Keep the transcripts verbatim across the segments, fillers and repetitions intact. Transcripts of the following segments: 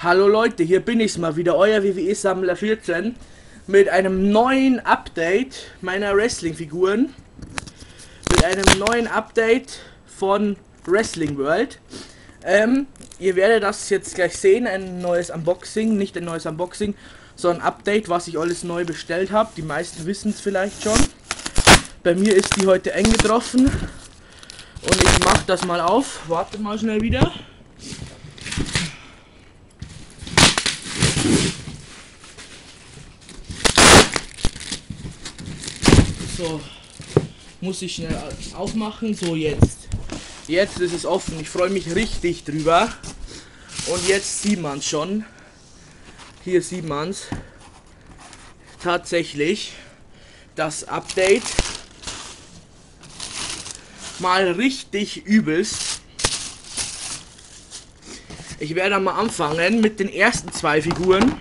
Hallo Leute, hier bin ich mal wieder, euer W W E-Sammler vierzehn mit einem neuen Update meiner Wrestling-Figuren. Mit einem neuen Update von Wrestling World. Ähm, ihr werdet das jetzt gleich sehen, ein neues Unboxing, nicht ein neues Unboxing, sondern ein Update, was ich alles neu bestellt habe. Die meisten wissen es vielleicht schon. Bei mir ist die heute eingetroffen und ich mache das mal auf. Wartet mal schnell wieder. So, muss ich schnell aufmachen. So, jetzt. Jetzt ist es offen. Ich freue mich richtig drüber. Und jetzt sieht man es schon. Hier sieht man es. Tatsächlich. Das Update. Mal richtig übelst. Ich werde mal anfangen mit den ersten zwei Figuren.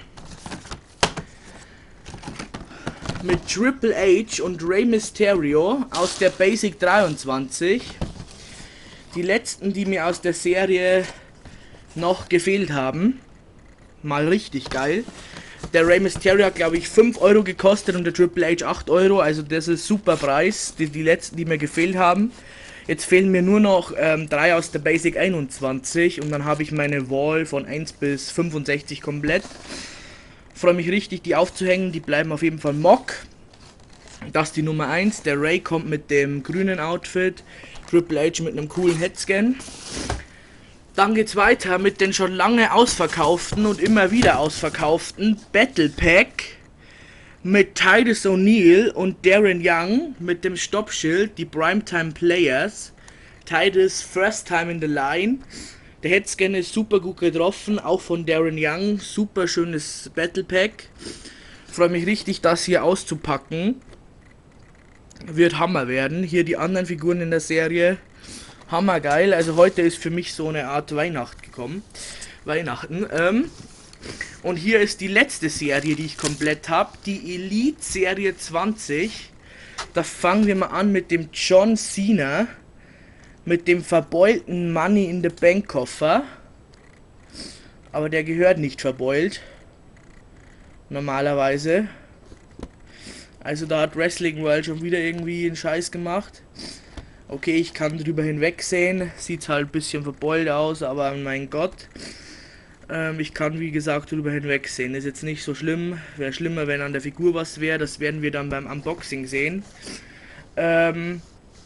Mit Triple H und Rey Mysterio aus der Basic dreiundzwanzig. Die letzten, die mir aus der Serie noch gefehlt haben. Mal richtig geil. Der Rey Mysterio hat, glaube ich, fünf Euro gekostet und der Triple H acht Euro. Also das ist super Preis. Die, die letzten, die mir gefehlt haben. Jetzt fehlen mir nur noch ähm, drei aus der Basic einundzwanzig. Und dann habe ich meine Wall von eins bis fünfundsechzig komplett. Freue mich richtig, die aufzuhängen. Die bleiben auf jeden Fall mock. Das ist die Nummer eins. Der Ray kommt mit dem grünen Outfit. Triple H mit einem coolen Headscan. Dann geht es weiter mit den schon lange ausverkauften und immer wieder ausverkauften Battle Pack. Mit Titus O'Neil und Darren Young mit dem Stoppschild. Die Primetime Players. Titus first time in the line. Der Headscan ist super gut getroffen, auch von Darren Young. Super schönes Battle Pack. Freue mich richtig, das hier auszupacken. Wird Hammer werden. Hier die anderen Figuren in der Serie. Hammergeil. Also heute ist für mich so eine Art Weihnacht gekommen. Weihnachten. Ähm, und hier ist die letzte Serie, die ich komplett habe. Die Elite Serie zwanzig. Da fangen wir mal an mit dem John Cena. Mit dem verbeulten Money in the Bank Koffer. Aber der gehört nicht verbeult. Normalerweise. Also da hat Wrestling World schon wieder irgendwie einen Scheiß gemacht. Okay, ich kann drüber hinwegsehen. Sieht halt ein bisschen verbeult aus, aber mein Gott. Ähm, ich kann wie gesagt drüber hinwegsehen. Ist jetzt nicht so schlimm. Wäre schlimmer, wenn an der Figur was wäre. Das werden wir dann beim Unboxing sehen. Ähm...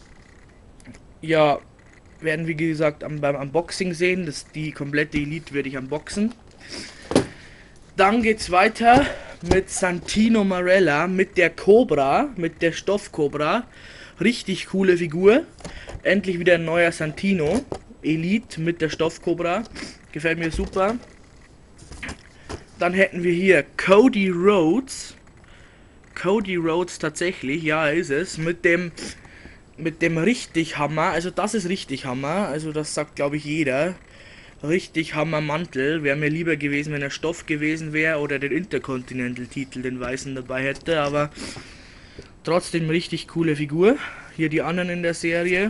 Ja, werden wie gesagt am, beim Unboxing sehen. Das, die komplette Elite werde ich unboxen. Dann geht es weiter mit Santino Marella, mit der Cobra, mit der Stoff-Cobra. Richtig coole Figur. Endlich wieder ein neuer Santino. Elite mit der Stoff-Cobra. Gefällt mir super. Dann hätten wir hier Cody Rhodes. Cody Rhodes tatsächlich, ja ist es. Mit dem... Mit dem richtig Hammer, also das ist richtig Hammer, also das sagt glaube ich jeder. Richtig Hammer Mantel, wäre mir lieber gewesen, wenn er Stoff gewesen wäre oder den Intercontinental-Titel, den weißen dabei hätte, aber trotzdem richtig coole Figur. Hier die anderen in der Serie.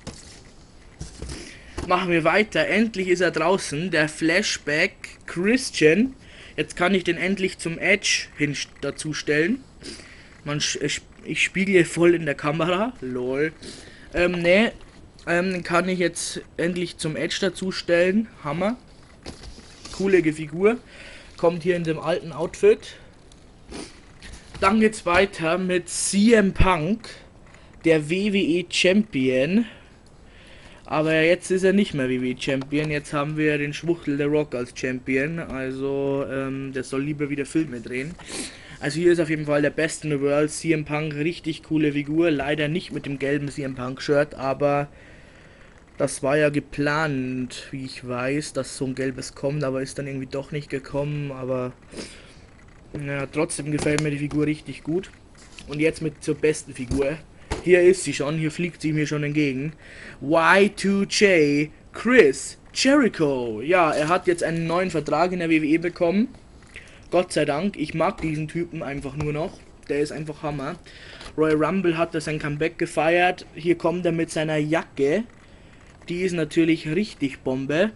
Machen wir weiter, endlich ist er draußen, der Flashback Christian. Jetzt kann ich den endlich zum Edge hin dazu stellen. Man ich spiegle voll in der Kamera. Lol. Ähm, ne. Ähm, den kann ich jetzt endlich zum Edge dazu stellen. Hammer. Coole Figur. Kommt hier in dem alten Outfit. Dann geht's weiter mit C M Punk. Der W W E Champion. Aber jetzt ist er nicht mehr W W E Champion. Jetzt haben wir den Schwuchtel der Rock als Champion. Also, ähm, der soll lieber wieder Filme drehen. Also hier ist auf jeden Fall der Best in the World, C M Punk, richtig coole Figur, leider nicht mit dem gelben C M Punk Shirt, aber das war ja geplant, wie ich weiß, dass so ein gelbes kommt, aber ist dann irgendwie doch nicht gekommen, aber ja, trotzdem gefällt mir die Figur richtig gut. Und jetzt mit zur besten Figur, hier ist sie schon, hier fliegt sie mir schon entgegen, Y zwei J, Chris Jericho, ja, er hat jetzt einen neuen Vertrag in der W W E bekommen. Gott sei Dank, ich mag diesen Typen einfach nur noch. Der ist einfach Hammer. Royal Rumble hat er sein Comeback gefeiert. Hier kommt er mit seiner Jacke. Die ist natürlich richtig Bombe.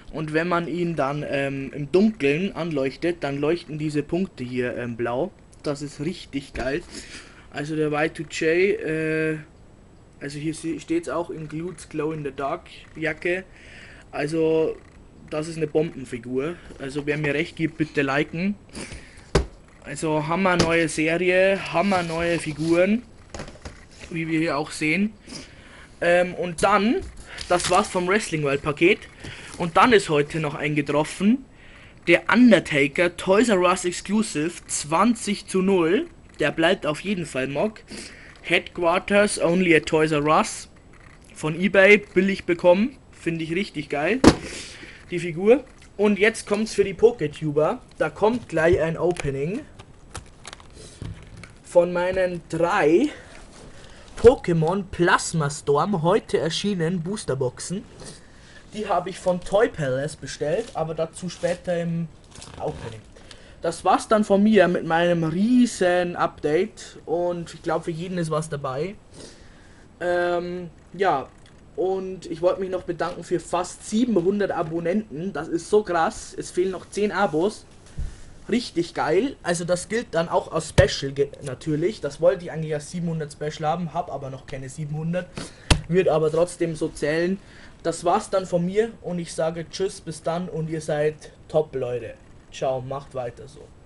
Und wenn man ihn dann ähm, im Dunkeln anleuchtet, dann leuchten diese Punkte hier ähm, blau. Das ist richtig geil. Also der Y zwei J, äh, also hier steht es auch, includes Glow in the Dark Jacke. Also das ist eine Bombenfigur. Also wer mir recht gibt, bitte liken. Also hammer neue Serie, hammer neue Figuren, wie wir hier auch sehen. Ähm, und dann, das war's vom Wrestling World Paket. Und dann ist heute noch eingetroffen der Undertaker Toys R Us Exclusive zwanzig zu null. Der bleibt auf jeden Fall Mock. Headquarters only at Toys R Us. Von eBay billig bekommen. Finde ich richtig geil. Die Figur. Und jetzt kommt's für die Poketuber. Da kommt gleich ein Opening von meinen drei Pokémon Plasma Storm heute erschienen Boosterboxen. Die habe ich von Toy Palace bestellt, aber dazu später im Opening. Das war's dann von mir mit meinem riesen Update und ich glaube für jeden ist was dabei. Ähm, ja, und ich wollte mich noch bedanken für fast siebenhundert Abonnenten. Das ist so krass. Es fehlen noch zehn Abos. Richtig geil. Also das gilt dann auch als Special natürlich. Das wollte ich eigentlich als siebenhundert Special haben, habe aber noch keine siebenhundert. Wird aber trotzdem so zählen. Das war's dann von mir und ich sage tschüss, bis dann und ihr seid top, Leute. Ciao, macht weiter so.